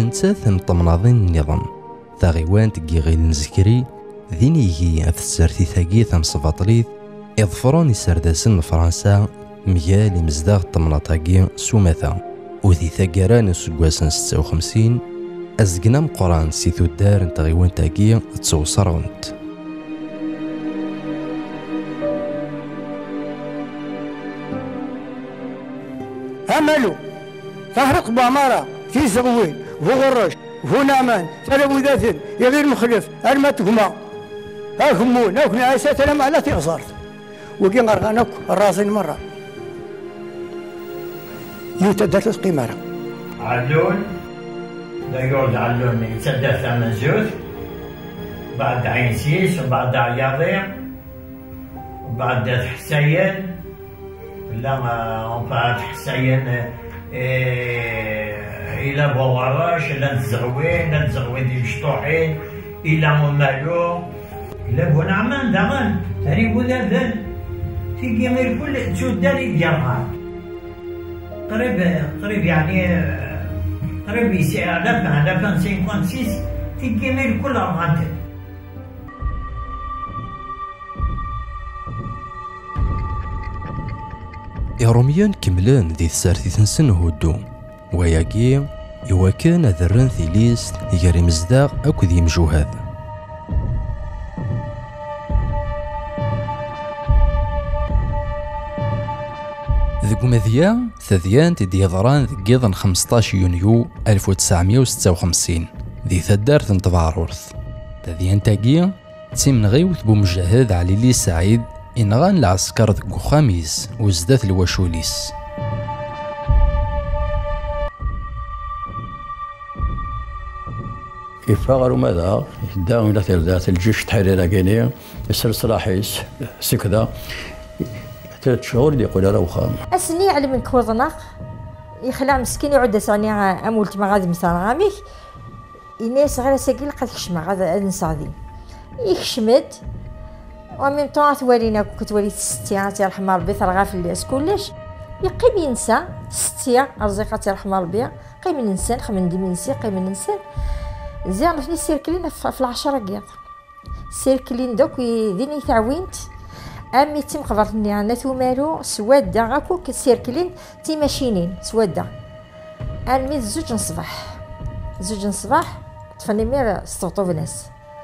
ونتاث مطمناضين النظام ثاغيوان تقي نزكري ذين يجي السرتي ثاقي ثمصفاطليث يظفرون يسرداسن فرنسا ميال مزداغ طمناطاقي سومثا وذي ثاقران سقواسن 56 أزقنا مقران سيثو الدار نتغيوان تاقي تصوصرونت. أملو فهرق بامارة في زغوين وغرش ونعمان تلوذات يغير مخلف المتهمة أهمون أكن عيسات لما لا تغصرت وكي غرغانك الراسين مرة يتدرس قمارة علون لا يقعد علون يتدرس ثمن زوج بعد عين سيس وبعد عياضيع وبعد حسين لا بعد حسين إلى بوراش إلى نتزغوين دي مشطوحين إلى ممالو إلى بونعمان دغن تاريبو ذا في جميع كل شو داري ديالها قريب يعني قريب يسي على 56 في جميع كل أرغانتين. إروميان كملان ذي ثسارتي تنسن هودو وياكي إوا كان ذران ثيليس يجري مزداغ أكو ذي مجوهاد. ذو مذيا ثذيان تدي ضران ذي قيضن 15 يونيو 1956 ذي ثدار تنطبعرورث ثذيان تاقيا تسيمن غيوث بمجاهد علي لي سعيد إنغان العسكر ذكو خاميس وزدات الوشوليس. يفاغر ماذا داوم إلى ذات الجيش تحرير غينيا يسر صلاحيس سكذا 3 شهور يقول راه وخام اسني على من كوضناق يخلع مسكين يعود ساني امولت ما غادي مسراميك الناس غير ساكيل قد يخشم غادا نصادي يخشمد ومن طون توالينا كتولي ستيا تيرحم ربي ترغى في الناس كلش يقيم ينسى ستيا رزقها تيرحم ربي قيم الانسان خمن دي منسي قيم الانسان زين فني سيركلين في 10 قياط سيركلين دوك ديني تعوينت امي تيم قبرتني انا ثمارو سواده غاكو كسيركلين تي ماشينين سواده امي زوج نصباح تفني مير استوطو ناس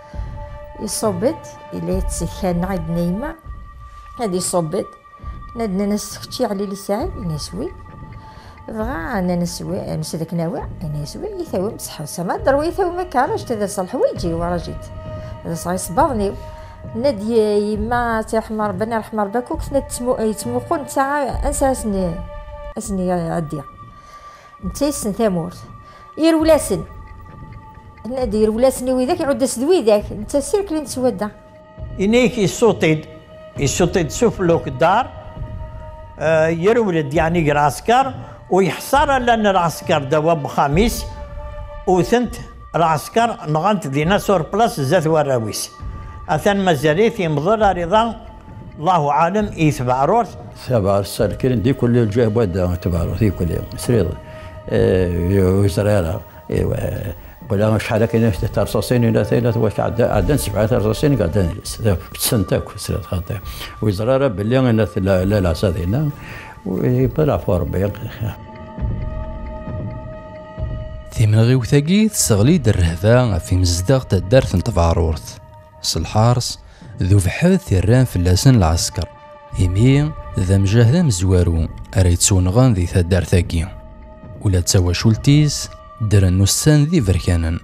يصوبت إلى تسخن عند نايمة هادي صوبت نادنا ناس ختي علي لي ساعد نسوي بغا انا نسوي مسدك ناوي انا نسوي يثاوي مسح سما دروي يثاوي ما كانش تدا صالح ويجي ورا جيت هذا صاي صبرني نادي يما ترحم ربنا رحم ربك كنت يتموقون ساعه اسني عديا نتي سن ثامورث يرولاسن نادي يرولاسني وذاك يعود سدوي ذاك انت سيركلين تسودا إنيك يسوطيد سفلوك الدار يرولد يعني العسكر ويحصر لأن العسكر دواب خميس وثنت العسكر نغنت ديناصور بلاس زات وراويس أثن مزاليث يمضر رضا الله عالم يتبع روث تبع السالكين دي كل الجهة ودا تبع روث دي كل سريض وزريرة ولا شحال كاين ترصاصين ولا ثلاث واش عندنا 7 ترصاصين قاعدين سنتك سريت خاطر وزراره باللي انا لا لا صادينا ويبرا فور ربي ثمن غيو ثقيث سغليد الرهبة في مزداغ تدار تنطفعرورث الحارس ذو بحث يران في اللسان العسكر يمين ذا مجاهدة مزوارو أريد سونغان ذي تدار ثقي ولا تسوى شولتيس درن نسان ذي بركانا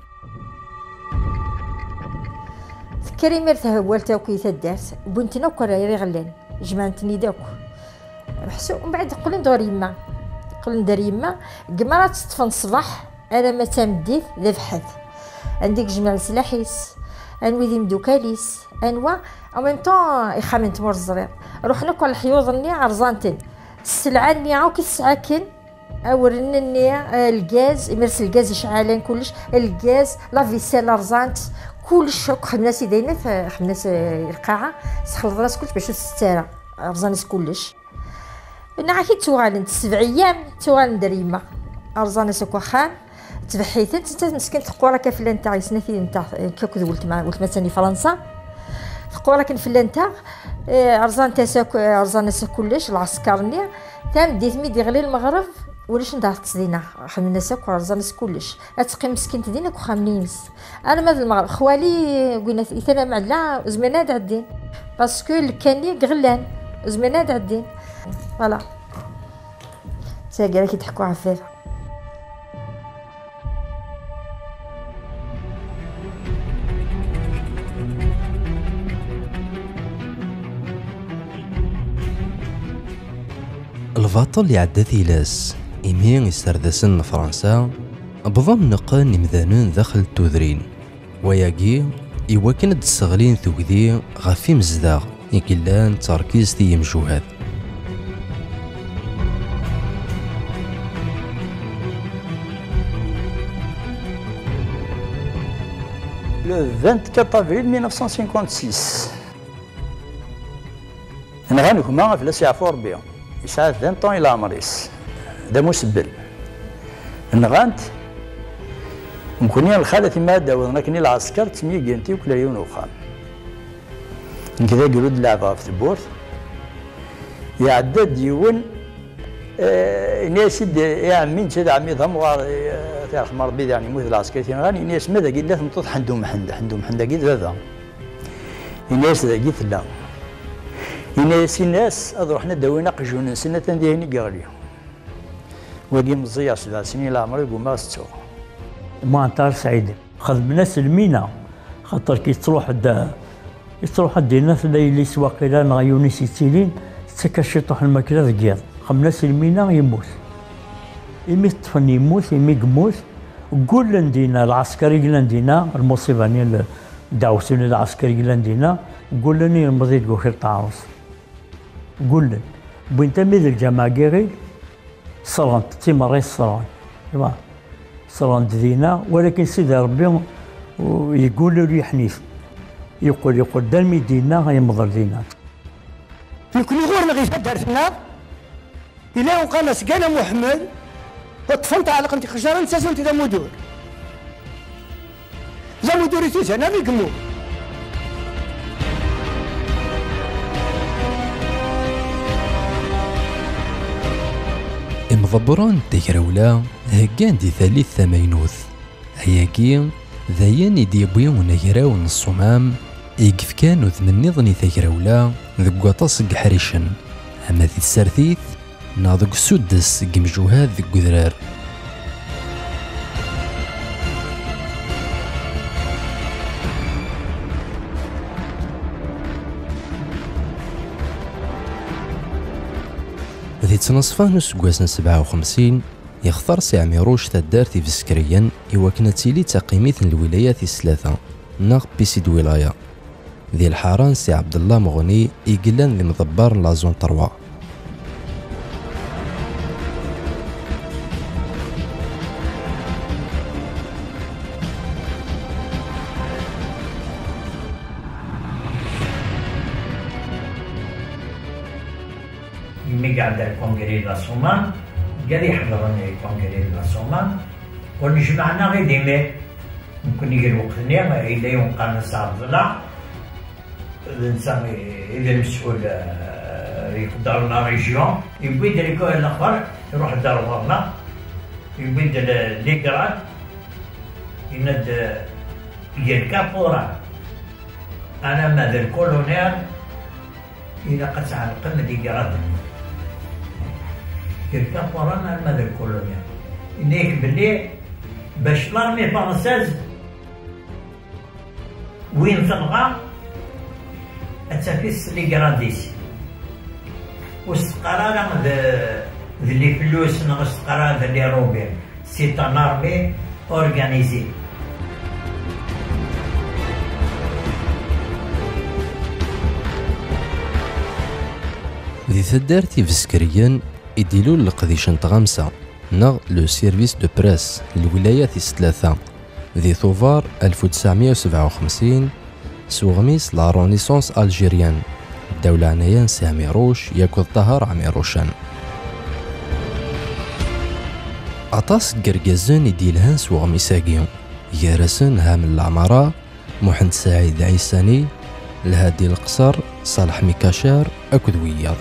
فكري مرتها والتا وكي تدارت بنتنا وكرا يري غلان جمعتني داك بحسو ومن بعد قلن دار يما قمرات تطفن الصباح انا ما تمديت ذا بحث عندك جمع سلاحيس انوي ذي مدوكاليس انوا او ميم طون يخامن تمور الزرير روحنا كل الحيوض ني عرزانتن السلعه ني عاو كيسعاكن اورنني الغاز يمرس الغاز يشعلان كلش الغاز لا فيسيل رزانت كلش خدنا سيدينا خدنا القاعه سخلط راس كلش باش تستارى رزانس كلش انا عاكي توغالنت 7 ايام توغال ندير يما رزانس كوخان تبحيثت انت مسكين تقوا راك فلان تاع سنتي نتاع كاكو ولت مثلا فرنسا تقوا راك فلان تاع ارزان تاساك ارزان ناس كلش العسكرني تام ديت مي يغلي المغرب ولاش ندار تصدينا خمنا ساك ارزان ناس كلش اتقي مسكين تدينا كو خامنينس انا ما في المغرب خوالي قلنا اثنا معلا زمانات عدين باسكو كاني غلان زمانات عدين فوالا ساقي كي تحكوا عفاف. الباطل اللي عدى ثيلاس إيمين يستردسن فرنسا بضم نقان مذانون داخل التوذرين وياقي إواكن السغلين ثوكذي غافي مزداغ يكلان تركيز تي مجوهات. Le 24 avril 1956 أنا غاني كما في لاسي عفو ربي يسعى 20 طون إلى عمريس دا مسبل نغانت نكوني الخالة مادة ولكني العسكر تسمي جنتي وكل يوم وخام كذا قلود لعبة في البورت يعدد يون ناس يا عمي نشد عمي ضموار تاع ربي يعني موت العسكري غاني ناس ماذا قلت لهم تطح عندهم حندا قلت هذا الناس ذا قلت لا الناس اضرو حنا داوينا قجون سنه تنديني قالي وقي مزيا 7 سنين العمر يقول ما ستو معناتها سعيد خدمنا سلمينا خاطر كي تروح دينا في الليل سواق الى نغيوني سيتيلين تكشطح الماكله ذكيض خدمنا سلمينا يموت يمي طفن يموت يمي يموت قول لندينا العسكري لندينا المصيبه ني دعوتوني العسكري لندينا قول لني المضيد قوخير تعرس قول لن بنت ميد الجماعيري صران تيمري صران صران دينا ولكن سيدي ربي يقول له يحنيف يقول دالمي دينا غير مضر دينا يمكن يغورنا غير دارت النار إلا وقال سقانا محمد وطفنت على قنتي خشارة نساسون تدا مدور زا مدوري تيسا أنا بيقمو مضبران تيكراولا هكان دي ثالث ثمانوث هياكي ذاين يديبوي ونجراو الصمام يقف كانو ثمنيضني تيكراولا ذق وطاسق حريشن اما ذي السرثيث ناضق السدس قمجوهات ذي قذرار ذي تنصفان سكواسن 57 يختار سي عميروش تدارتي في سكريا إواكنا تيلي تقيميث الولايات الثلاثة ناغ بيسيد ولاية ذي الحاران سي عبد الله مغني يقلان ذي مضبار لازون طروا مي قاعد الكونغري لا سومان قال يحضرني الكونغري لا سومان ونجمعنا غير ديما ممكن يجي وقتنا إلا يوم قال عبد الله الانسان اذا المسؤول يقدر لنا ريجيون يبيد الاخر يروح لدار ورنا يبيد ليكرات يند الكابورا انا ماذا الكولونيل الى قطع القمه ليكرات الكابورا انا ماذا الكولونيل انيك باللي باش لارمي فرنساز وين تلغى التفيس لي غرانديس واستقرار ذلي فلوس نغستقرار ذلي روبين سي ان ارمي اورغانيزي ذي ثدارتي في سكريان يديلو لقديشن تغامسة نغ لو سيرفيس دو بريس الولايات الثلاثة ذي ثوفار 1957 سوغميس لا رونيسونس الجيريان الدولة عنايان سي عميروش ياكل طهر عميروشان أطاس قرقزن يديلهن سوغ ميساقيون يارسن هام العمارة محمد سعيد عيساني الهادي القصر صالح ميكاشار أكد وياض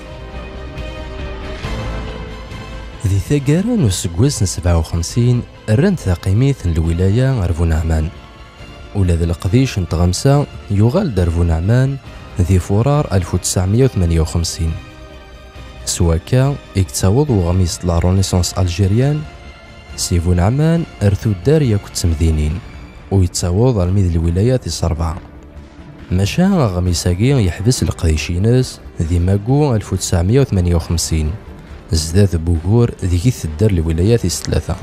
ذي ثقاران وسقوس 57 الرند ثاقيميث الولاية رفو نعمان ولا ذي القضيش نتغمسا يغال درفو نعمان ذي فورار 1958 سواكا يكتاوض وغميس لا رونيسونس الجيريان سيفو نعمان ارثو الدار ياكو تمدينين ويتساوض الميد الولايات الصربعة مشا غميساكي يحبس القديشيناس ذي ماكو 1958 زداد بوغور ذي الدار الولايات الثلاثة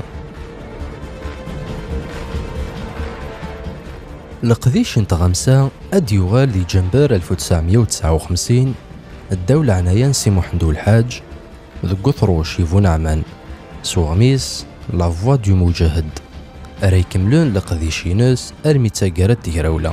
القديش نتغمسا اد يغال ذي جنبار 1959 الدولة عنايان سي محمد الحاج ذو قطروش يفو نعمان سوغميس لا فوا دو مجاهد راي كملون لقديشيناس ارمي تاقارات تيراولا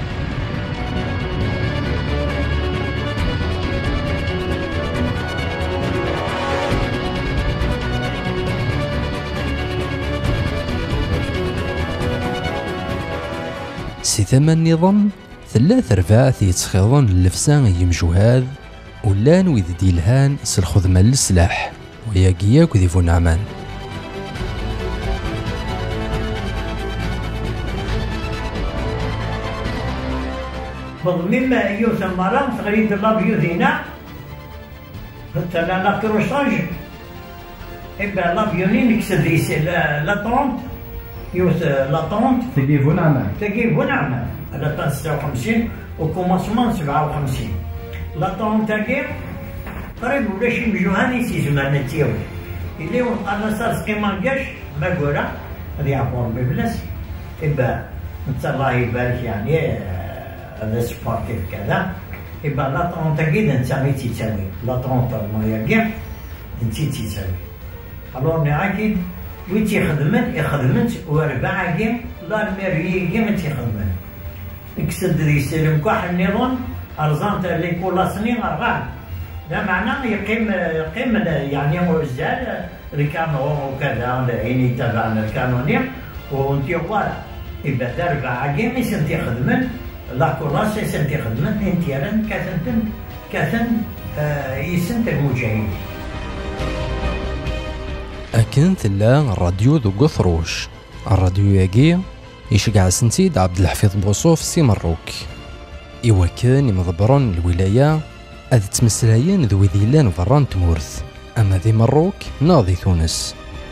سي ثمان نظام ثلاث رباع يتخيضون اللفسان يمجوهاذ ولان ويذ ديلهان سالخدمة للسلاح وياكياك ذي فو نعمان مما يوث المرام تغريد الله بيوذينا حتى لا نكروشاج إبا لا بيوني نكسد لا طونت يوث لا طونت تجيبو نعمان تجيبو نعمان على 56 وكوماسمون 57 لا طونت تاكي قريب ولا شي مجوهاني سي زمان تيوي اللي انا صار سقيمان كاش ما قولا هذه عبور ببلاس إبا انت الله يبارك يعني هذا سبورتيف كذا يبقى لا طونت كيد انت مي تيساوي لا طونت المايا كاع انت تيساوي الوغ نعاكي وين يخدمت وربعة كاع لا الميريي كاع ما تيخدمن اكسد ذي سلم كاح النظام ارزانت اللي كل سنين اربعة لا معناه يقيم يعني وزال الكانون وكذا عيني تبعنا الكانونية وانتي ولا يبقى ربعة كاع ما سنتي خدمن لا كوراسي سنتي خدمت انتيران كاثن يسنت المجاهدين أكن ثلا الراديو ذو قثروش الراديو ياقي يشقع سنتيد عبد الحفيظ بوصوف سي مروك إوا كان يمضبرون الولاية أذ تمسلايين ذو ذيلان فران تمورث أما ذي مروك ناضي تونس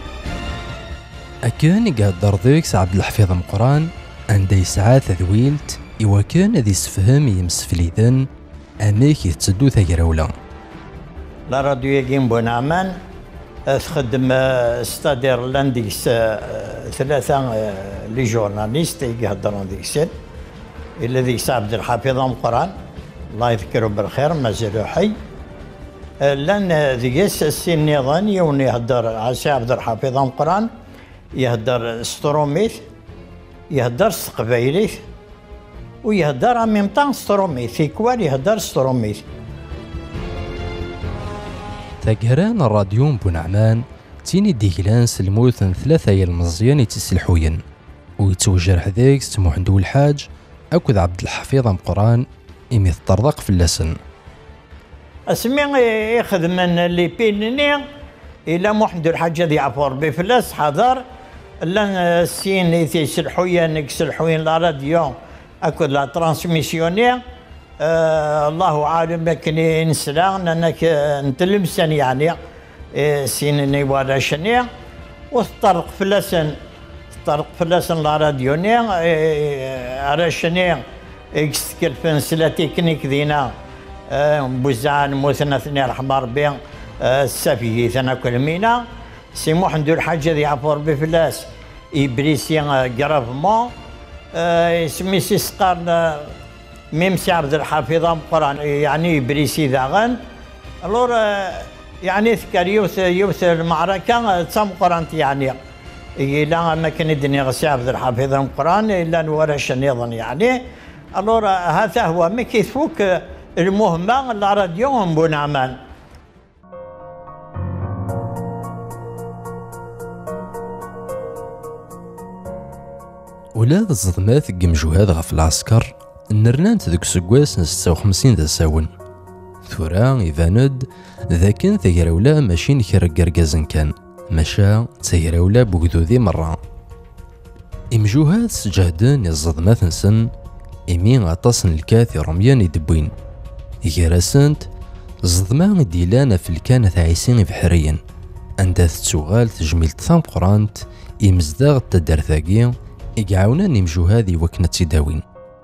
أكن يقدر ذيكس عبد الحفيظ مقران عندي ساعات ذويلت إوا كان ذي سفهم يمسفليذن أميك يتسدو ثقراولا لا راديو يقيم بونعمان تخدم ستادير لانديكس ثلاثة لي جورناليست يهضرون ديك السن إلا ديك عبد الحفيظ مقران الله يذكره بالخير مازالو حي لان ديك السن نظام يوني يهضر عسى عبد الحفيظ مقران يهضر ستروميث يهضر قبايليث ويهدر en même temps ستروميث يكوال يهدر ستروميث تقهران الراديو بونعمان تيني ديكلان سلموثن ثلاثة المزيان يتسلحوين ويتوجر حذيك سموحندو الحاج أكد عبد الحفيظ مقران إمي الطرق في اللسن اسمي يخدمن اللي بينني إلى محمد الحاج ذي عفور بفلس حضر لان السين يتسلحوين يكسلحوين لا راديو أكد لا ترانسميسيونير الله عالم كني نسلا انك نتلمسن يعني سيني ولا شنيا وطرق فلسن لا راديوني على شنيا اكستكل فنسلا تكنيك دينا بوزعان مثنى ثني رحمة ربي السافي ثنا كل مينا سي محمد الحاج ذي عفور بفلاس إبريسي جرافمون اسمي سيسقار ميم سي عبد الحفيظ مقران يعني بريسي داغن الور يعني ذكر يوث المعركة تم قرانت يعني إلا ما كان يدني غسي عبد الحفيظ مقران إلا نورش نظن يعني الور هذا هو ما كيفوك المهمة الراديو بونعمان ولا الصدمات قمجوهاد غف العسكر نرنانت ذوك سكواس 56 ذا ساون. ثورا يفاند ذاكن تيراولا ماشي نكر قرقازن كان ماشا تيراولا بوكدودي مرة. إمجوهاد سجهدن الصدمات نسن إمين غطاسن الكاث رميان يدبوين يجرسنت الصدمة ديلانا في الكانت عايسين بحريا عندها تسوغال تجميل ثام قرانت إمزداغ التدرثاقية إقعاونا نمجو هذي وكنا تداوين.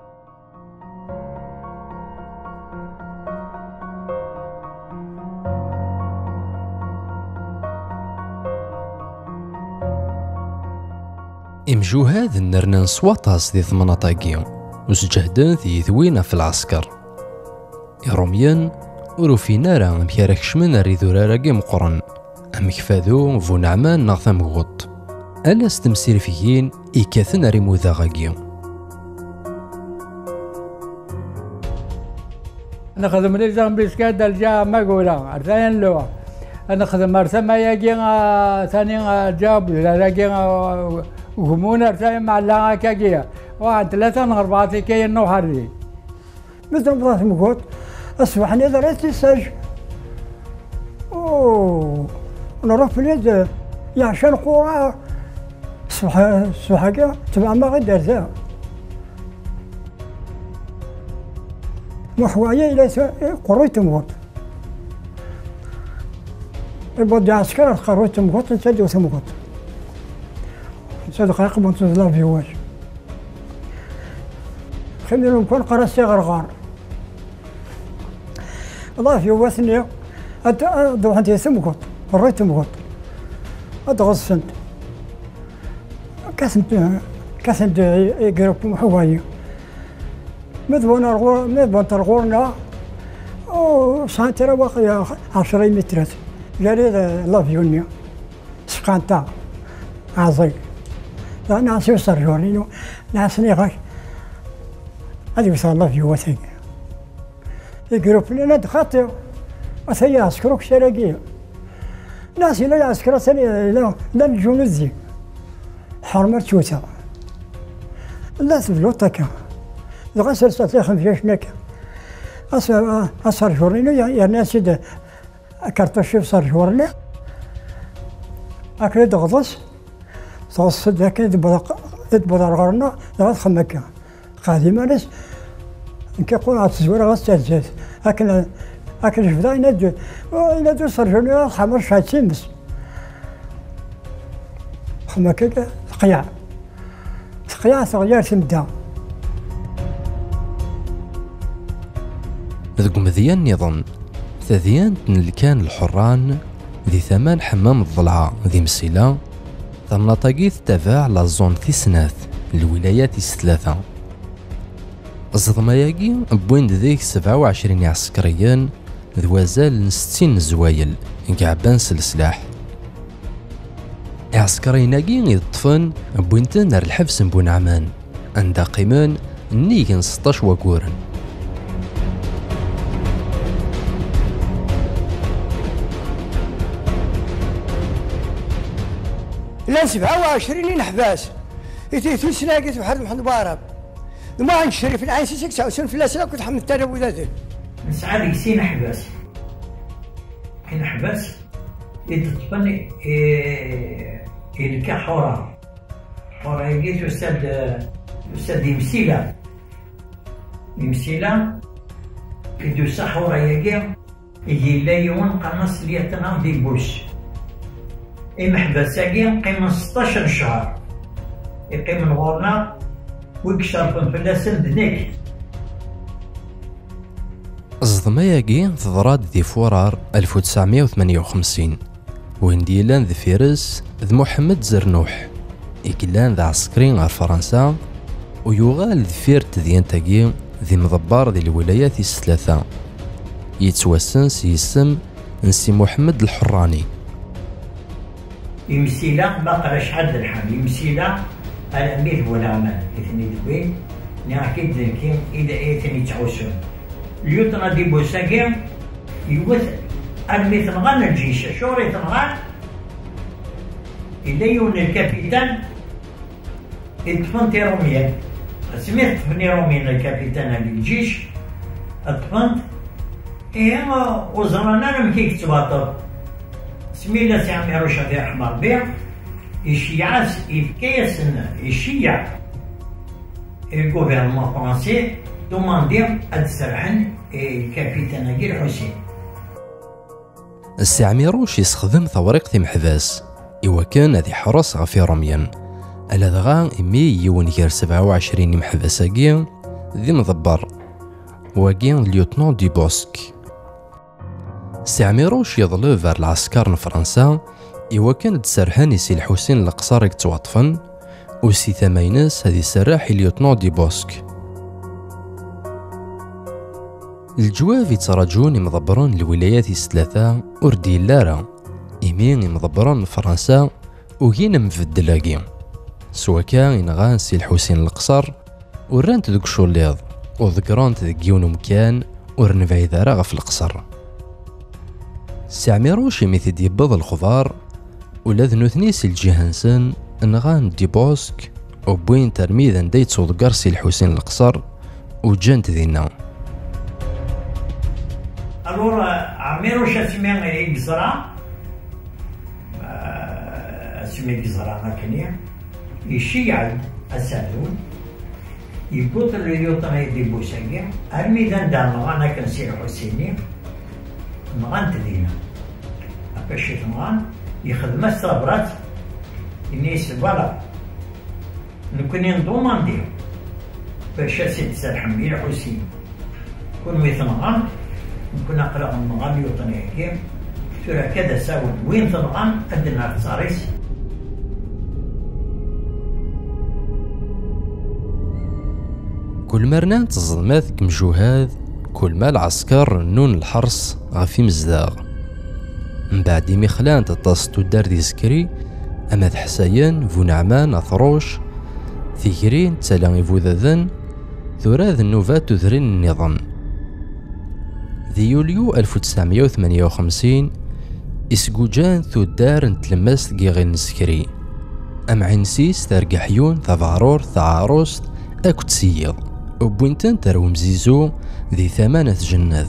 إمجو هذا النرنان سواطاس ذي ثمناطاقية وسجهدان ذي ذوينة في العسكر إروميان وروفينا راه مكارك شمن ريذو راراقي مقرن أمكفاذو فو نعمان نغثم غوط ألا ستمسير فيين إيكاثن ريمو ذا غاقي. أنا خدم لي زغم بيسكاد الجا ما قولا أرثاين لو أنا خدم أرثما ياقي ثاني جاب راقي وهمون أرثاين مع الله كاقيا واحد 3 4 كي النوحري مثل بضاث مقوط أصبحني دريت السج نروح في اليد يعشان قرى صبح كا تبع ما غير درتها محوايا إلى قرويت مقوط يبغى عسكر قرويت مقوط نسدو ثمقوط نسدو قايق بنتظلم في واش خلينا نكون قرصي غرغار الله في وثني أدو عندي ثمقط قريت مقط أدغصنت كاسنت يقرب محوايا مذبون ترغورنا سانترا باقي 10 مترات قال لي الله في يونيو سقانتا عظيم ناس يوصل جورينو ناس نيغاش هذه وصل الله في وثني يقرب لنا دخلت وثي عسكروك شراقية ناس لا عسكرة ثانية لا الجنوزي حرمة توتا لا تبلوطكا دغا سلسلة خمسة نكا أصار جورينو يا ناس دا كارتاشيف صار جورنا أكل دغضس صوص ذاك يتبضع غرنا دغا خمكا قادمة ناس كيقول عاد تزور غاس تالجات أكل شفدا ينادو صرجوني خمر شاتين بس خمكا تقيع تغير تمدا ذوك مذيان نظن ثذيان كان الحران ذي ثمان حمام الضلعة ذي مسيلة ثمناطاقيث تابع لازون ثيسناث الولايات الثلاثة. الصدماياقي بوين ذيك 27 عسكريا ذوازال 60 زوايل قعبان سلسلاح. عسكريناقي يطفن بوينتن نار الحبس بون عمان عند قيمان نيجن 16 وقورن. لا 27 حباس يتيتو سلاقيت بحال محمد بارب ما نشري في العين 69 في الاسلاك كنت حملت انا ولادي نسعى لك سين حباس حين حباس يتطبني يلقى حورة يجيت أستاذ يمسيلة يدوسا حورة يجي لا يوم قنص ليتنا دي بوش محبساكي قيمة 16 شهر يقيم نغورنا ويكشرفن في اللسن دنيك. الصدماياقي تضراد ذي فورار 1958 وين ديلان ذي فيرس ذي محمد زرنوح إكلان ذي عسكرين غير فرنسا ويغال ذي فيرت ذي انتاقي ذي مضبار ذي الولايات الثلاثة يتوسنس يسم نسي محمد الحراني. يمسيلا باقي شحال الحال يمسيلا على ميت ولا عمان اثني دوين ناكيد ذكي إذا اثني تعوسون اليوتنا دي بوساكي يوث الميت نغان الجيش شوري تنغان إلا يون الكابيتان طفنت روميان سميت طفني روميان الكابيتان الجيش طفنت وزرانا لم كي كتباطر سميلا سي عميروش هذي رحمة ربي يشيعاس يفكياس يشيع الغوفرنمون فرونسي دوماندي هاد سرحن الكابيتان الحسين. السي عميروش يستخدم ثوريق محباس إوا كان هذي حرس غفي روميان على دغا إمي يون غير 27 محباساكي ذي مضبر واكين ليوتنون دي بوسك. سي عميروش يظلو فار العسكر من فرنسا إوا كان تسرحان سي الحسين القصار يتواطفن وسي ثماينس هذي سراح ليوتنون دي بوسك. الجواف يتراجون مضبرون الولايات الثلاثة أردي لارا إمين مضبرون من فرنسا وكين مفدلاكي سوا كان ينغان سي الحسين القصر ورانت دوك شوليض وذكرانت ذك يون مكان ورنفاي ذارا غف القصر. سي عميروش يميث يبض الخضار ولا ذنوثني سي الجهنسن نغان دي بوسك وبوين ترميذا دايت صودقار سي الحسين القصر وجانت ذينا. الور عميروش اسمي يقزرا اسمي يقزرا ماكنيا يشيع السالون يبوط اليوطني دي بوساكي الميدان دار انا كنسي الحسيني نغان تدينا باش تنغان يخدم الصبرات الناس فوالا نكوني ندوماندي باش سيد سرحمي الحسين كون ويثنغان نكون اقرا نغان اليوطني كيم سورة كذا ساود وين تنغان ادنا تصاريس. كل مرنا تظلمات كمجوهاد كل ما العسكر نون الحرس غفي مزداغ من بعد مخلان تطاستو دار دي سكري اما حساين فو نعمان اثروش ثيكرين تسالان فوذاذن ثراذ النوفات تذرين النظام. ذي يوليو 1958 اسكوجان ثو دار نتلمس كيغي نسكري ام عينسيس ترقى حيون ثفارور ثعاروست اكو تسيض وبوينتن ترو مزيزو ذي 8 جناذ.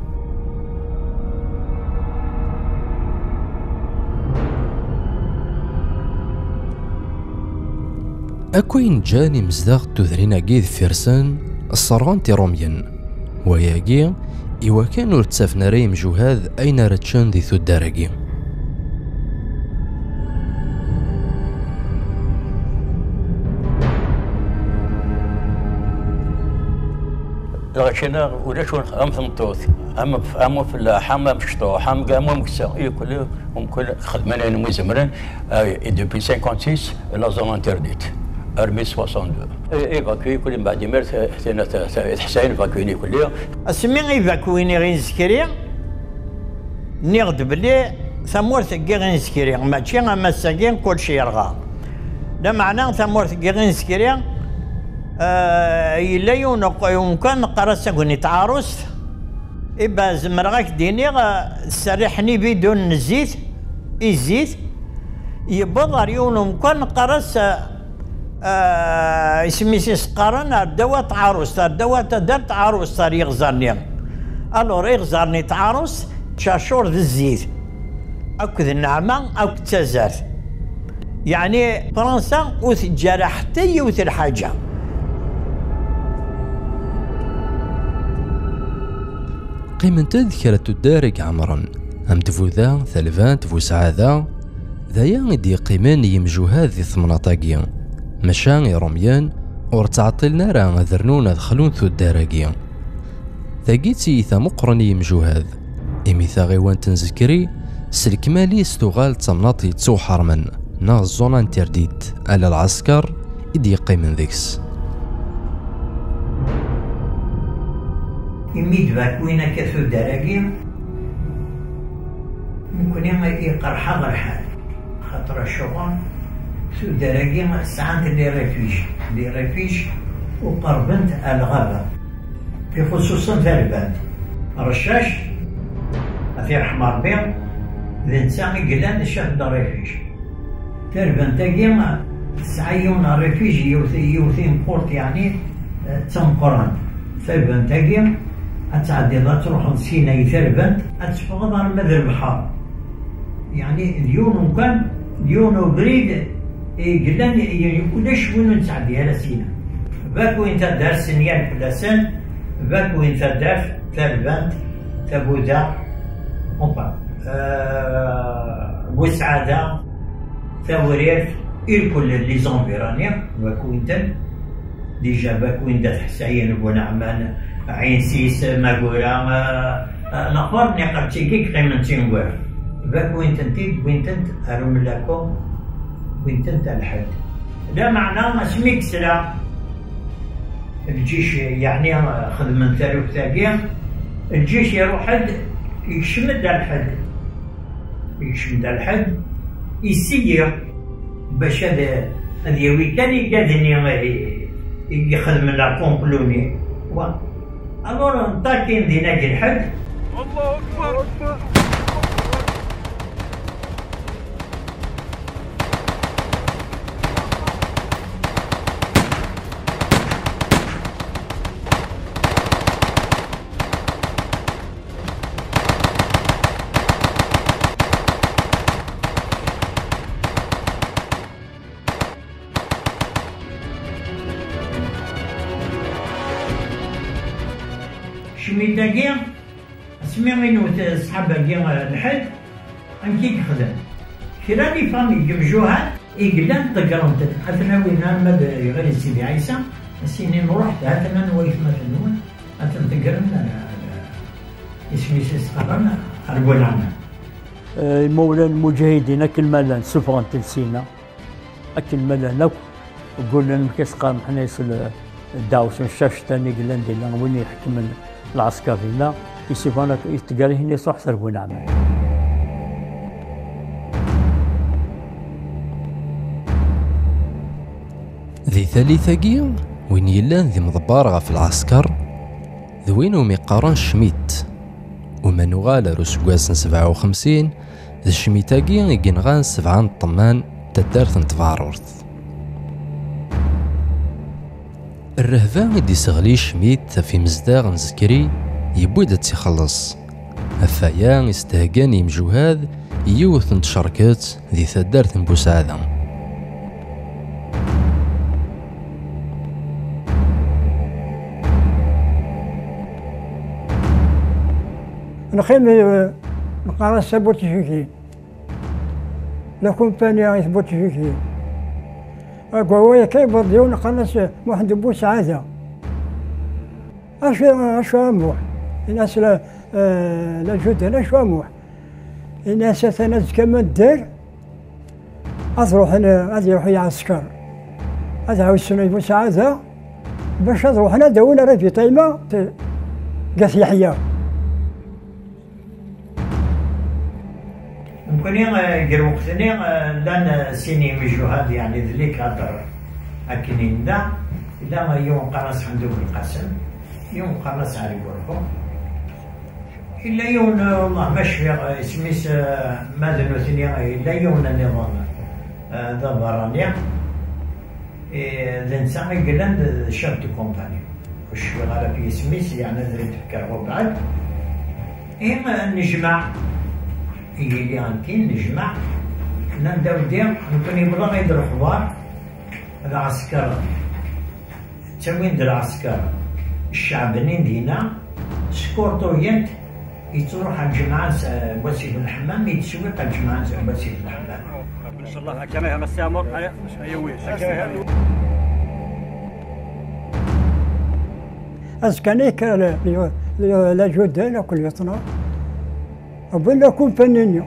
اكوين جاني مزداغ تذرينا كيذ فيرسان الصرغان تيروميان وياكي إوا كانوا رتسافنا ريم جوهاذ أين رتشان ذي ثداركي. لغشنا ولا شون أم ثمطوث أم في الحمام مشطوح أم قاموا مكسر يكل خدمنا نموزمرن depuis 56 la zone interdite. Armée 62. Évacué كل بعد مرت حسين évacué كلها. اسمي évacué غير نسكري نغد بلي ثمورت غير نسكري ماشي اما ساكين كلشي يرغى. ده معناه ثمورت غير نسكري إلا يمكن نقرا ساكوني تعارس إبا زمرغاك ديني سرحني بدون زيت الزيت يبضر يمكن نقرس اسمي سقارن الدواء تعارس الدواء دار تعارس صار يغزرني الور يغزرني تعارس تشاشور ذي الزيت اكو النعمه اكو التزار يعني فرنسا وتجارة حتى يوث الحاجه. قيمة تذكرة الدارك عمرا هم تفوذا ثلفان تفو سعادة ذايا يدي قيمان يمجوها ذي ثمناطاقيا مشان يروميان ورتعطلنا راه ذرنونا دخلون ثو الدارقيا ثاقيتي ثا مقرني يمجوهاذ إمي ثا غيوان تنزكري سلكمالي استغال تمناطي تسو حرمن نا الزونا انترديت على العسكر يدي قيمن ذيكس. إمي دباك وين كثو الدارقيا ممكن يقر حضر حال خاطر الشغل سو الدارقيا ساعات لي ريفيج وقربنت الغابة في خصوصا في البلد رشاش في حمار بيض ذي نسامي قلان الشهر دا ريفيج تربنت كيما سعيون الريفيجي يوثين بورت يعني تمقران ثربنت هاكي أتعدي لا تروح لسينا ثربنت أتفقد على مدى البحر يعني اليوم كان اليوم بريد قلنا كلش وين نتعدي على سينا باك وين تدار سنيان كل سن باك وين تدار ثربنت تبودا بوسعادة ثورير الكل اللي زونفيرانيا باكوينتن ديجا باكوين حسين بونعمان عين سيس ماغورا نقر نقر تيكيك قيمتين وير باكوينتن تيد بوينتن أرم لكم بوينتن الحد ده معناه اسميك سلا الجيش يعني خدمة ثالث ثانية الجيش يروح حد يشمد الحد يسير باش هذا يوي كان يقادني يخدم لا كومبلوني الور نطاكين ديناك الحد الله اكبر شميتاكي سمينو صحاباكي الحد أنكي خدم كراني فامي جمجوها إقلان تقرمت أثنا وين مد غير سيدي عيسى السنين رحت أثنا ويث مثلون أثنا تقرمنا اسمي سيسقرنا أرقل عنا مولا المجاهدين أكل مالان سفران تلسينا أكل مالان وقلنا المكسقام حنا يصل الداوس الشاش تاني قلنا دينا وين يحكم العسكر فينا يسيبانا يتقالي هني صح سربون عمل ذي ثالثاكي وين يلان ذي مضبارغة في العسكر ذوينو ميقارن شميت ومنو غالا رسقواس 57 ذي شميتاكي يقنغان 7 طمان تدارث نتفارورث الرهبان اللي سغلي شميت في مزداغ نزكري يبود تيخلص افايا يستهجاني مجوهاد يوث نتشاركات ذي ثدارت بوسعادة نخيم نقارس بوتيفيكي لا كومبانيا يثبوتيفيكي أقوى كيف بديون قناص واحد بوسعادة أشو أموح الناس لا جودة لا شو أموح الناس تناس كما الدار أروح أنا أروح يعسكر أدعو السنة بوسعادة باش أروح أنا دولة راه طيمة قاس يحيى ممكن يغير وقتني لان سيني مجهود يعني ذلك هضر اكنين دا الا يوم قرص عنده بالقسم يوم قرص على بوركو الا يوم والله باش سميس ماذا نثني الا يوم النظام ذا برانيا الانسان يقلن شاب دو كومباني وش غالا في سميس يعني ذريت تفكر بعد نجمع يجي أنتين نجمع نداو دير ممكن يبغى يدير حوار العسكر تموين ديال العسكر الشعبانيين دينا سكورتوينت يتروح على الجماعة بوسيف الحمام يتسوق على الجماعة بوسيف الحمام إن شاء الله حكمها مسامر هي ويش أسكنيك لا جودة لا كل يطنا أبونا كون فنانيو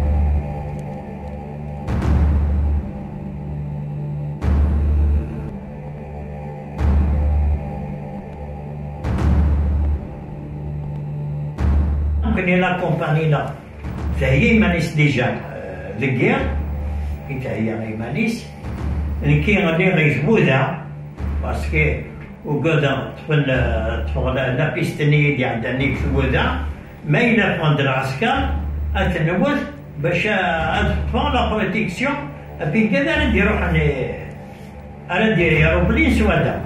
ممكن لا كومباني لا فهي مانيس ديجا لكير كي هي مانيس كي غادي غيجبوها باسكو وقادا تفضل لا بيستني دي عندني كبودا ما إلا عند العسكر أتنوث باش أدفع لا بروتيكسيون أبي كذا نديرو حني أنا دير يا روبلين سوادا.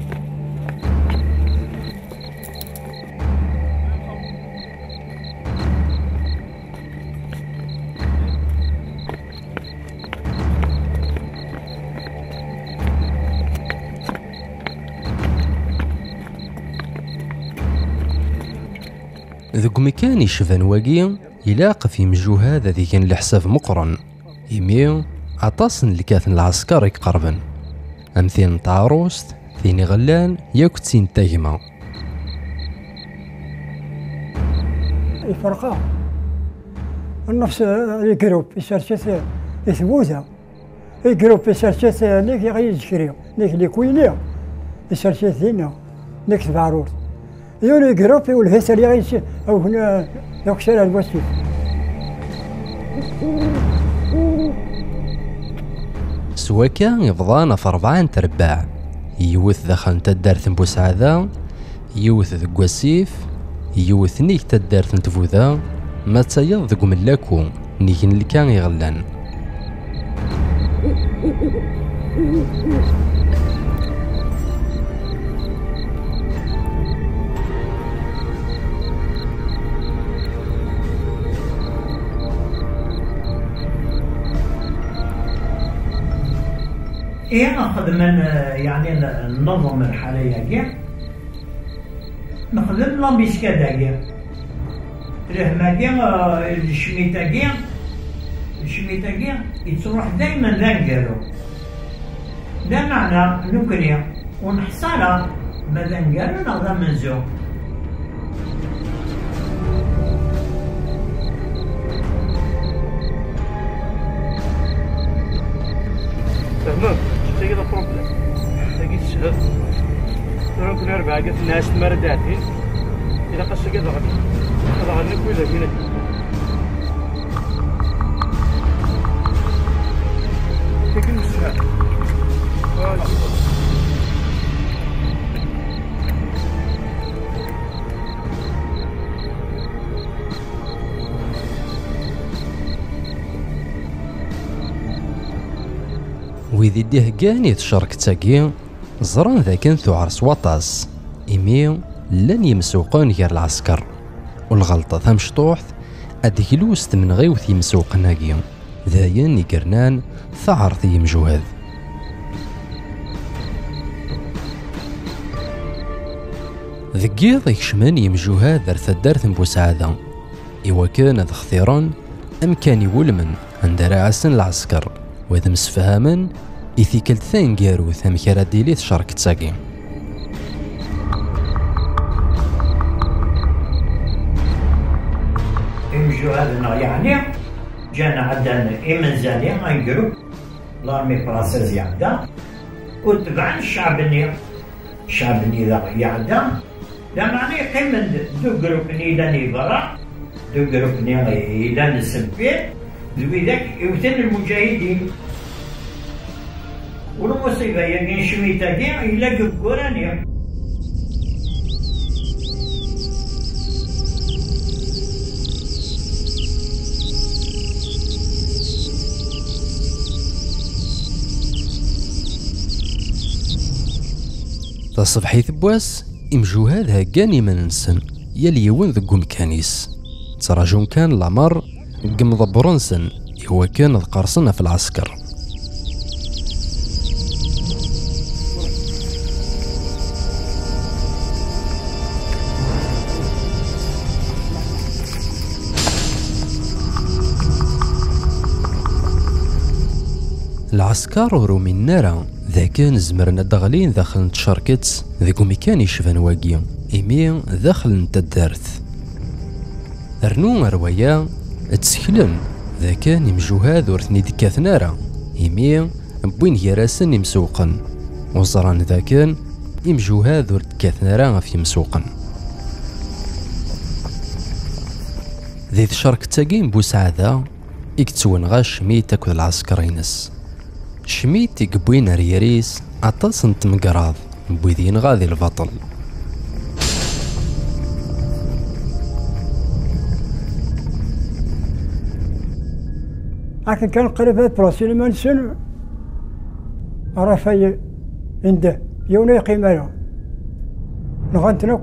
ذوك مكان يشفان واقي يلاق في مجوهاد ذي كان الحساب مقرن يميو عطاس لكاثن العسكر يقربن أمثين تعروست ثيني غلان ياك تسين تاهما الفرقة النفس الجروب يسرشت يثبوتها الجروب يسرشت نيك يغير تشريو نيك اللي كوينيا يسرشت ذينا نيك تبعرور يوني جروبي والهيسر يعيش أو هنا يكسر الوسيط. سواكا يفضانا في 4 ترباع يوث دخل تدارت بوسعادة يوث ذق وسيف يوث نيك تدارت تفوذا ما تسيض ذق ملاكو نيك اللي كان يغلان. إيه نخدم يعني ننظم الحالة ياكي نخدم لامبيسكا داكي الهماكي الشميتاكي يتروح دايما ذنقالو لا معنى نكري ونحصلها ما ذنقالو نغدا منزو تمام تيجي ذا بروبليم تيجي تشهد تروح نربع قلت الناس مرداتي إذا قصة كذا غادي كويلة فينا تيجي نسمع ويذي دهقاني تشارك تاكي زران ذاك ثعر سواطاس إيميو لن يمسوقون غير العسكر والغلطة ثمشطوحت أديك لوست من غيوث يمسوق ناقي ذاين يقرنان ثعر ذي مجوهد ذقيض يكشمن يمجوهاد ذر ثدارث بوسعادة إوا كان ذا خثيران أم كان يولمن عند رأسن العسكر وإذا مسفهامن إثيكلت ثان قارو ثام كرا ديليث شارك تساقي هذا يعني جانا عدنا إمنزاني غنقرو لارمي فرنسيز يعدا وتبعا الشعب ذا يعدا لا معني قيمن دو جروبني لاني برا دو جروبني لان السبيل ذوي ذاك يوثن المجاهدين والمصيبة يعني شويتا كاع يلاقوا القرانية تصبحي ثبواس إمجو هذا كاني من نسن يلي يون ذقو مكانيس تراجون كان العمر قمض برنسن هو كان قرصنا في العسكر العسكر ورومي النار ذا كان زمرنا داخلين داخل تشاركت ذاكو مكان يشفان واقي إيمي داخل نتدارث رنو روايا تسكلن ذا كان يمجوهاد ورثني دكاث نارا إيمي بوين يراسن يمسوقن وزران ذا كان يمجوهاد ورثكاث نارا في مسوقن ذي تشارك تاقين بوسعادة إكتوان غاش ميت أكو العسكرينس شميت يقبوين رياريس عطاسن تمقراض بويدين غاذي البطل لكن كان قريبات براسيل منسن رفاي عنده يونا يقيم له نغنتنك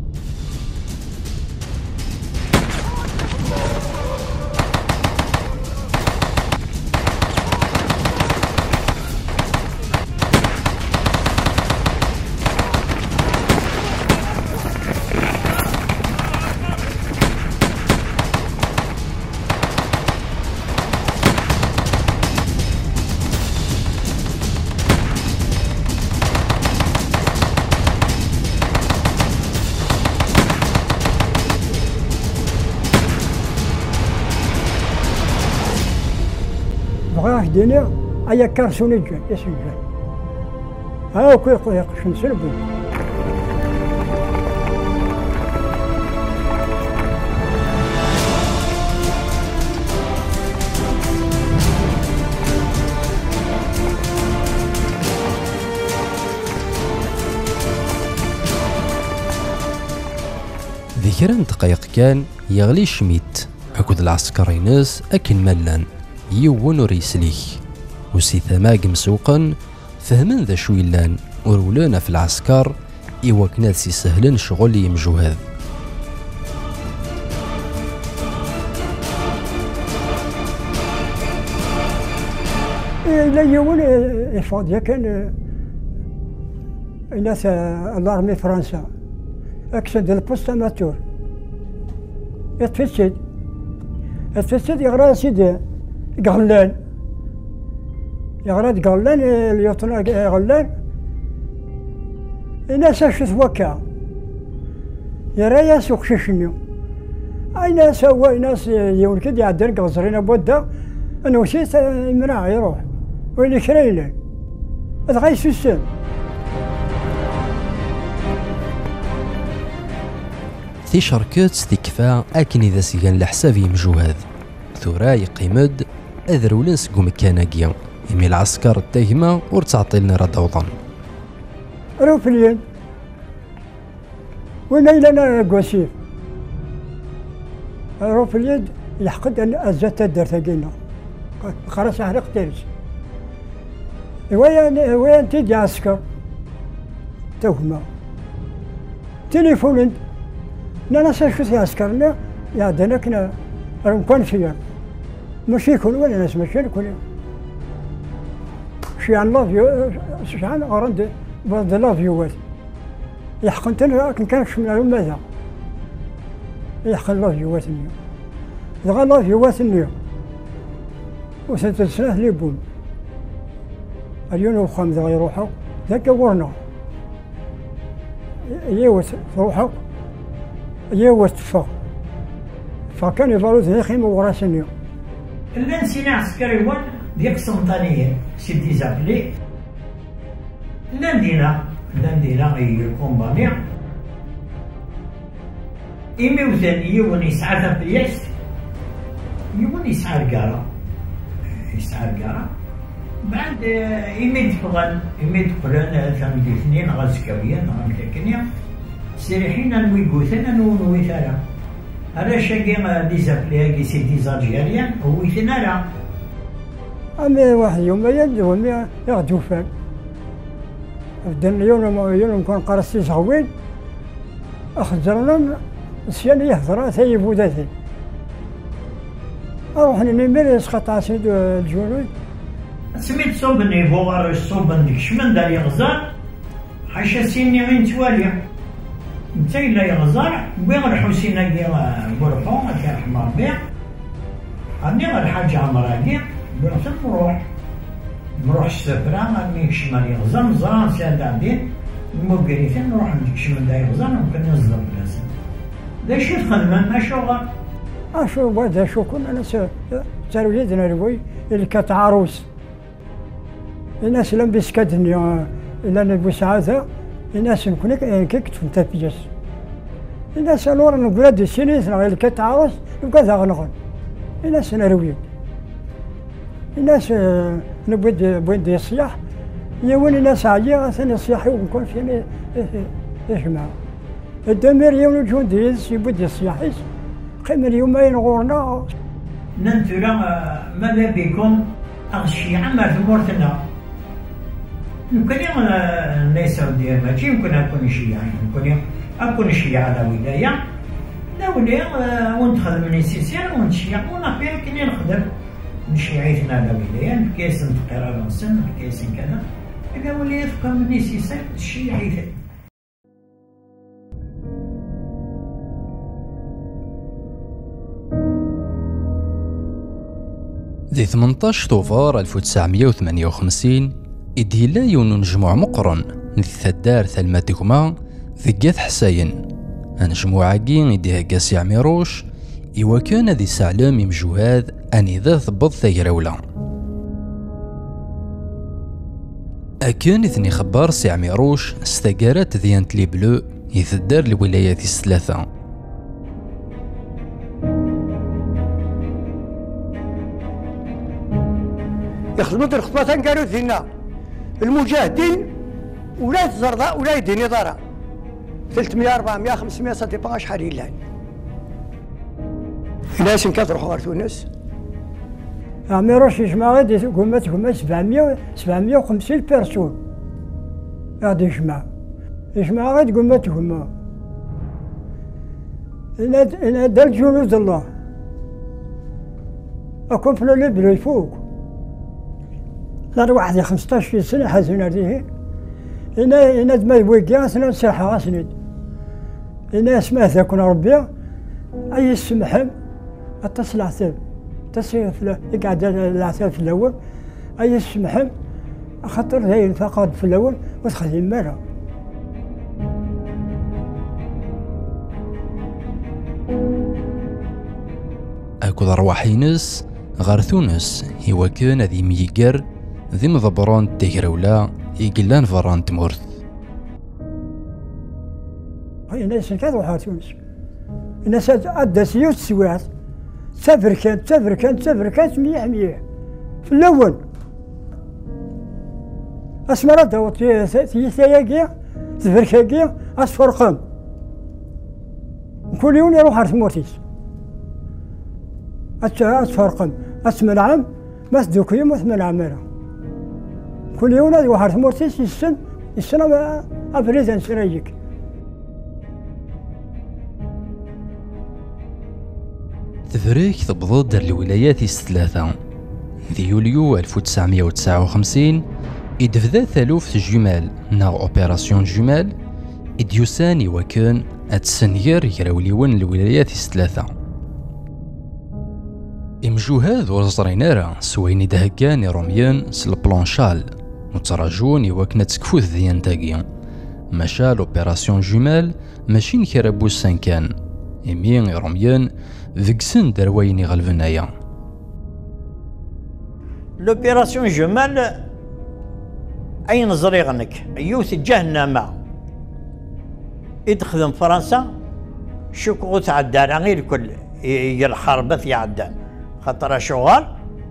بغاه دينا أيا كارسوني جان يسجل ها كل قشن سلبي ذكرى دقايق كان يغلي شميت أكد العسكريناس أكن ملان يوون وريسليك وسي ثماق مسوقا فهمن ذا شو يلان ورولانا في العسكر إوا كنات سي سهلن شغل يمجوهذ لا يوون يفاض كان الناس الارمي فرنسا اكسد البوست اماتور يتفسد يغرى سيدي غلان يغرد غلان اليوتنا غلان الناس شو ثوكا يرايا سوق شنو اي ناس هو ناس يوم كده يعدل قصرين بودا انا وشيت امراه يروح وين كريلان هذا غير سيستم ثي شركات تكفى أكن إذا سيغان لحساب يمجوهذ ثورا يقيمد أذرولن سقو مكاناكيا إمي العسكر التاهمة ورتعطيلنا رد وطن روفلين وين إلنا قوسيف روفلين يحقد أن أزات الدرتاقينا خلاص أحرق تيرس وين تيجي عسكر توهمة تليفون لا شو عسكرنا يا دنكنا رمكون فيها ماشي يكون ولا ناس ماشي يكون شي عن لافيو شحال أرند بعض لافيوات يحقن تنا كان شو من ماذا يحقن لافيوات اليوم دغا لافيوات اليوم وستلسناه ليبون اليوم وخام ذا يروحوا ذاك ورنا يوت روحوا يوت فكان يضلوا ذي وراسنيو اللي نسينا عسكري وان ديك سلطانية سيدي زابلي لاندينا هي الكومبانيا إمي وزن يوون يسعى ثبليس يوون يسعى القارة بعد إمي دخلن ثمدي اثنين غازكاوية غامتاكنيا سريحين نويقوثنا نويثالا هذا شاقي ديزابلي سيدي زالجيريان ويثنا لا أما واحد يوم يدو يغدو فان بدن يوم كان قرصي صغوين أخذرنا سيان يهضر ثيب وداثي أروح نمير يسقط عسيد الجنود سميت صوبني بوغر الصوبن ديك شمن دار يغزار حاشا سيني غين تواليا نتا إلا يغزار وين الحسين كي بورفون كان حمار بيع أني الحاج عمراكي بنص نروح السفرة مي شمال يغزر نزران ساد عندين مبقريثين نروح شمال دا يغزر وممكن نصدر بلاسا دا شي تخدمن ما شغل أشو بعد شو كنا ناس تارو يدنا ربوي اللي كانت عروس الناس لم بيسكتني إلا نبو سعادة الناس نكون كيك تنتفجس الناس الورا نقول هاد السنين اللي كانت عروس نبقى ذا غنغن الناس نرويو الناس نبود الصياح يوين الناس عالية ثاني الصياح ونكون فينا يجمع الدمير يوم الجندي يبود الصياحيس قيم اليوم ما ينغورنا ننتو ماذا بكم الشيعة ما ثمورتنا يمكن الناس ديال ماشي يمكن اكون شيعي، يمكن اكون شيعي على ولايه، لا ولايه وندخل من السيسير ونشيع ونابيل كني نخدم نشيعيتنا على ولايه نكيس نتقرا نسن نكيس كذا، إذا ولايه تبقى من السيسير الشيعي. ذي 18 طوفار 1958 إديلا يون نجموع مقرن ذي ثدار ثلمة دقمة ذي قاث حساين نجموع كين إديها قاسي عميروش إوا كان ذي سعلام يمجوهاذ أني ذا ثبض ثيراولا. أكان إثني خبار سي عميروش استقارات ذيانت لي بلو يثدار الولايات الثلاثة. يخدموا الخطبة قالوا ذينا المجاهدين ولا الزرطاء ولا يديني ضرا 300 400 500 صديقا شحال يلاه الناس كتروحوا غير تونس. عميروش يجمع غادي قمة 750 بيرسون غادي يجمع غادي قمة إن دار جنود الله أكون في الليل يفوق دار واحد 15 سنة حزن عليه إنا ما يبغي كاع نسرحها سنين إنا اسمه ذاك ربي أي السمحم اتصل العتاب تصير يقعد العتاب في الأول أي السمحم خاطر هي فقط في الأول وتخدم مالا. أكو رواحينس غار تونس هو كان ذي ميقر ذي مضبران تيغراولا يقلان فران تمورث. الناس كانوا روحها تونس الناس أدى سيوت سوات تسافر كانت مليح في الأول أسمر دوت ثياقيا تفركاقيا أسفرقان كل يوم يروح على تمورتيس أسفرقان أسمن عام ما تدوكي ما ثمان عامرة كل يوم يروح على تمورتيس السنة أبريزان سرايك. تفريك تبضد الولايات الثلاثة ذي يوليو 1959 إدفذا ثالوث جمال ناغ أوبيراسيون جمال إديوساني وكان أتسنير يراوليون الولايات الثلاثة. إمجوهاذ ورزرينارا سويني دهكان روميان سلبلانشال متراجون يوكنا تكفوث ذيان تاقيا مشا لوبيراسيون جمال ماشين كرابوسان كان إمين روميان فيكسن درويني غالفنايا. لوبيراسيون جمال أين زريغنك يوث جهنم يدخل فرنسا شكو تعدى غير كل الحرب يعدى خاطر شغال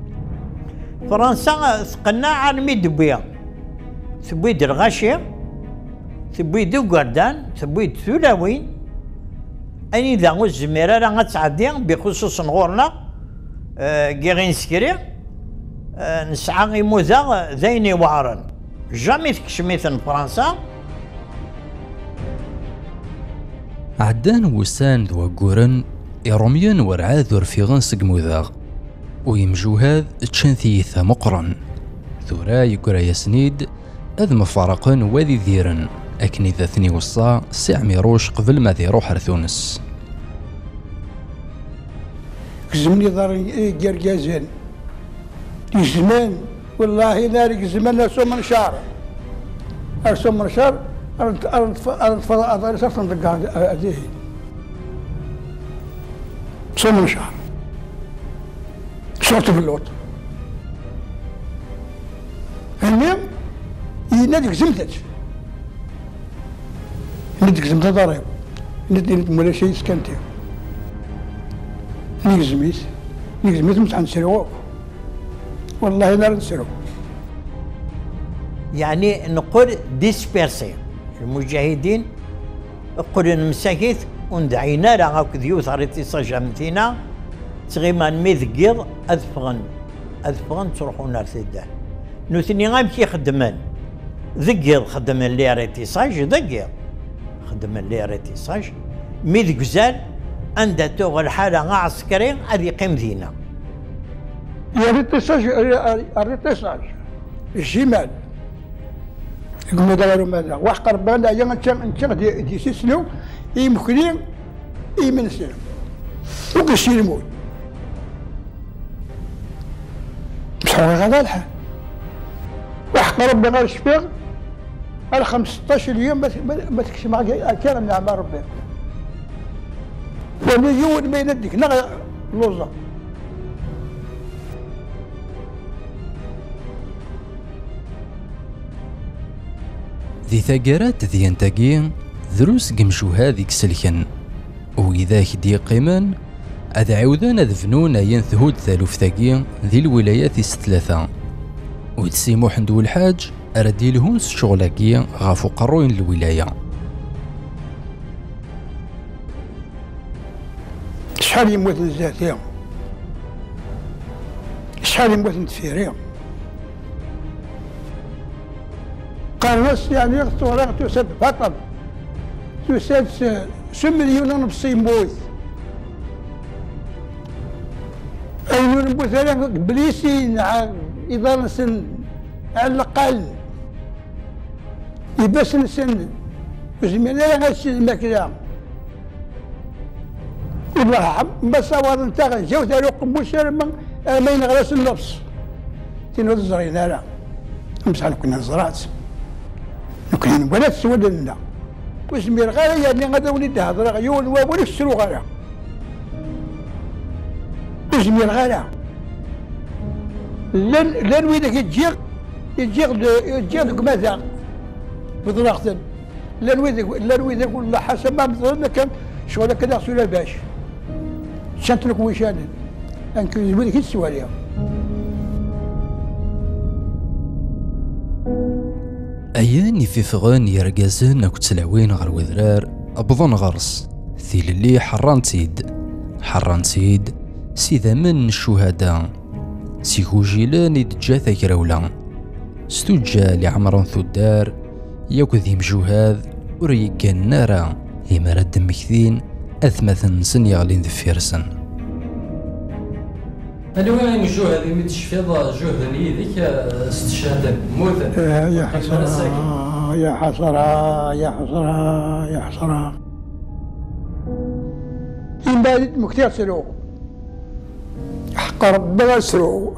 فرنسا ثقنا عن ميدبيا ثبيد الغاشية ثبيد قردان ثبيد ثلاوين أني ذا الزميرة راه تعدي بخصوص نغورنا كيغين سكري نسعى يموذا ذيني وعرن جامي تكشميثن فرنسا. عدان وسان ذو قورن إروميان ورعاذ ورفيغان سقموذاغ ويمجوهاذ تشنثيثا مقرن ثورا يقرا يسنيد أذ مفارقن وذي ذيرن أكني ذا ثني وصا سي عميروش قبل ما ذي روح رثونس. كزمني دار قرقازان زمان والله نارك زمان رسوم من شهر رسوم من شهر صرت ندق هذه رسوم من شهر صرت في اللوط المهم يناديك زمتك نديك زمتها ضريب نديك مولا شي سكنتي نيك زميت متاع نسرقوك والله لا نسرقو. يعني نقول ديسبيرسي المجاهدين نقول المساكيت وندعينا راه هاك ديوث ريتي صجمتينا تغيمان ميذكيض أذفغن تروحون نار سيدان نوثني غير كي يخدمان ذقيض خدم اللي ريتيساج ذقيض خدم اللي ريتيساج مي ذك زال عندها توغ الحالة عسكري غادي يقيم دينا. الريتيساج الجمال يقولوا داروا ماذا واحد ربنا يا انت دي سيسلو يمكن يمنسلو وكيسلمون بصح غدا الحال واحد ربنا الشفيق على 15 يوم ما تكشف مع كان من اعمال ربي ومليون ما ينديك نغ لوزه. ذي ثقرات ذي انتاقين دروس قمشو هذيك سلكن وإذا كدي قيمان أذ عودان أذ فنون ينثهود ثالوف ثاقين ذي الولايات ثلاثة وتسي محمد والحاج أردي لهون الشغلاكي غافو قروين الولاية. شحال يموت الزاتي شحال يموت نتفيري قال نص يعني صورة تسد بطل تسد 6 مليون ونص يموت أيون يموت أنا بليسي إذا سن على الأقل يبس نسن زميل لا هادشي الماكلة والله بس أول نتاع جوت على قموش ما ينغرس النفس تنوض الزرينة لا مسح كنا زرعت كاين ولا تسود لنا وزمير غير يعني غدا وليد هضر غيون ولا يفسروا غير وزمير غير لان ويدك يجيغ ماذا بضراغتن لان ويدك ولا حسب ما مثلنا كان شغل كذا سولا باش شنت لك ويشان انك ويدك السواليه أيان يفيفغان يرقازن أكو تسلعوين غير وذرار أبضن غرس ثيل اللي حران سيد سيذا من الشهداء سيكو جيلان يدجا ثاكراولا ستوجا لعمران ثدار ياكو ذي مجوهاذ وريقا النارا هما رد مكثين أثمثن سن يغلين ذفيرسن. أنا وين مجوه هذه متشفيض جهد يديك استشهاد موت يا حسرة يا حسرة يا حسرة يا حسرة إن بعد مكتير سلو حق ربنا سلو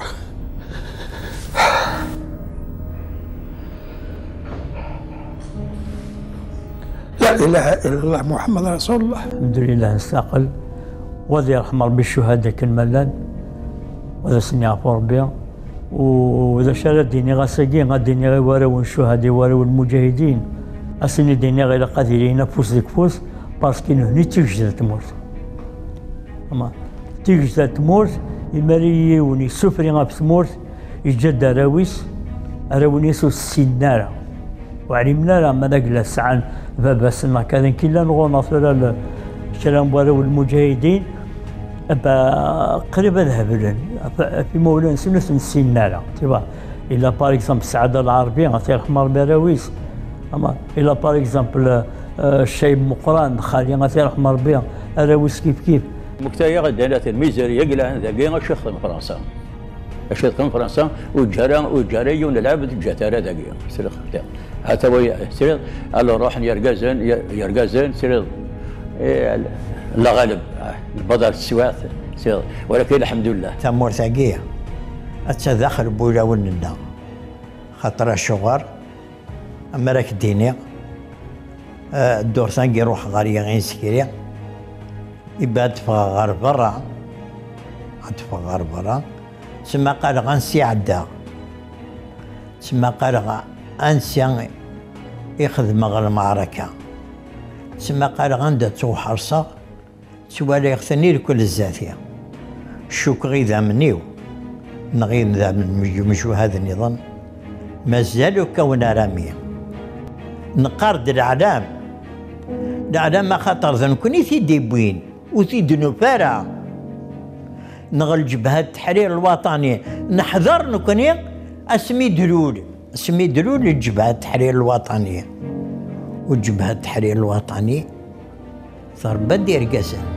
لا إله إلا الله محمد رسول الله. الحمد لله نستقل وذي يرحم ربي الشهداء كالملان وذا سني عفو ربي وذا شارد ديني غاساقي غاديني غير وراو الشهداء وراو المجاهدين أسني ديني غير قادرين فوس ديك فوس باسكو هني تيجد تموت أما تيجد تموت يماري وني سفري غاب تموت يجد أراويس السنارة وعلمنا لما نقل السعان بابا سنا كان كلا نغونا ثلا الكلام وراو المجاهدين قريبا ذهبلن في مولانا سنة السنارة تبا إلا بار إكزامبل السعادة العربية غادي يرحم ربي راويس أما إلا بار إكزامبل الشايب مقران خالي غادي يرحم ربي راويس كيف مكتايا غدا الميزيريا قلعان ذاكي الشيخ من فرنسا الشيخ من فرنسا وجاري ونلعب الجاتارة ذاكي سير حتى ويا سير الله روح يرقازن سير لا غالب البضر السواث سير ولكن الحمد لله تمور ثقية أتدخل بولا وننا خاطر الشغار أما راك الديني الدور ثاني يروح غاريا غين سكيريا يبات غار برا غار برا تسمى قال غنسي عدا تسمى قال غنسي يخدم غير المعركة تسمى قال غندا توحرصة سوالا يغثني لكل الزاتية الشوك غيدا منيو نغير ذا من مجو هذا النظام مازالو كون رامية نقارد الإعلام ما خاطر ذنكوني ثيدي بوين وثيدي نفارة نغل جبهة التحرير الوطني نحذر نكوني اسمي دلول سميدرو للجبهة التحرير الوطنية، والجبهة التحرير الوطني ضربة دير قاسان